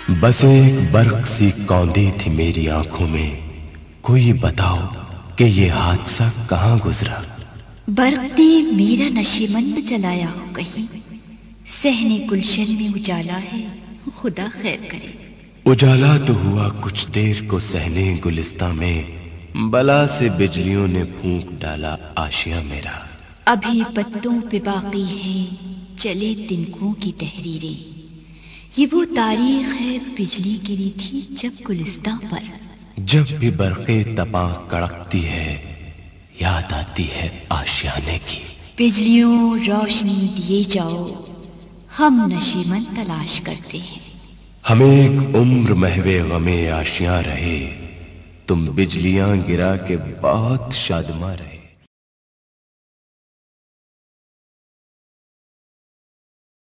बस एक बर्क सी कौंधी थी मेरी आंखों में, कोई बताओ कि ये हादसा कहाँ गुजरा। बर्क ने मेरा नशेमंद जलाया हो कहीं, सहने गुलशन में उजाला है, खुदा खैर करे। उजाला तो हुआ कुछ देर को सहने गुलिस्तां में, बला से बिजलियों ने फूंक डाला आशिया मेरा। अभी पत्तों पे बाकी है चले तिनकों की तहरीरें, ये वो तारीख है बिजली गिरी थी जब गुलिस्तां पर। जब भी बरक़े तपा कड़कती है, याद आती है आशियाने की। बिजलियों रोशनी दिए जाओ, हम नशेमंद तलाश करते हैं। हम एक उम्र महवे गमे आशियां रहे, तुम बिजलियां गिरा के बहुत शादमा रहे।